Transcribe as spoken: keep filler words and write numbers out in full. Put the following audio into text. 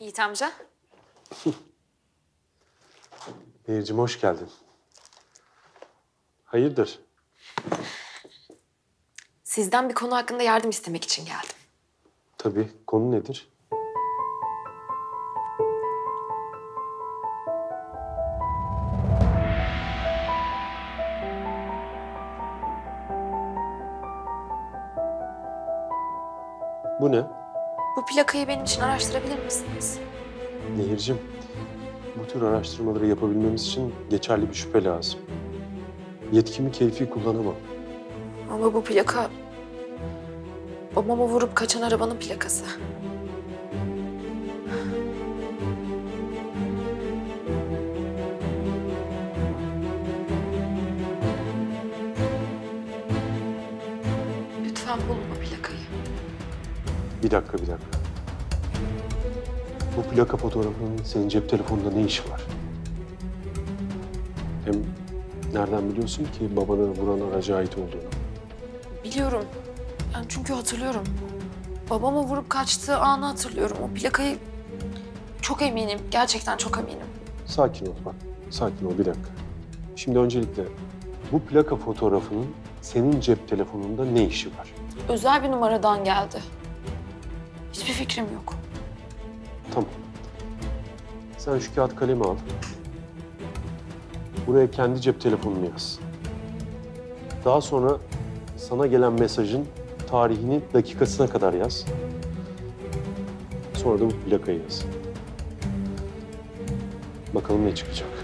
Yiğit amca. Nehir'cim hoş geldin. Hayırdır? Sizden bir konu hakkında yardım istemek için geldim. Tabii. Konu nedir? Bu ne? Bu plakayı benim için araştırabilir misiniz? Nehir'cim, bu tür araştırmaları yapabilmemiz için geçerli bir şüphe lazım. Yetkimi keyfi kullanamam. Ama bu plaka... babamı vurup kaçan arabanın plakası. Lütfen bulun bu plakayı. Bir dakika, bir dakika. Bu plaka fotoğrafının senin cep telefonunda ne işi var? Hem nereden biliyorsun ki babanı vuran araca ait olduğunu? Biliyorum. Yani çünkü hatırlıyorum. Babamı vurup kaçtığı anı hatırlıyorum. O plakayı çok eminim. Gerçekten çok eminim. Sakin ol bak, sakin ol bir dakika. Şimdi öncelikle bu plaka fotoğrafının senin cep telefonunda ne işi var? Özel bir numaradan geldi. Hiçbir fikrim yok. Tamam. Sen şu kağıt kalemi al. Buraya kendi cep telefonunu yaz. Daha sonra sana gelen mesajın tarihini dakikasına kadar yaz. Sonra da bu plakayı yaz. Bakalım ne çıkacak.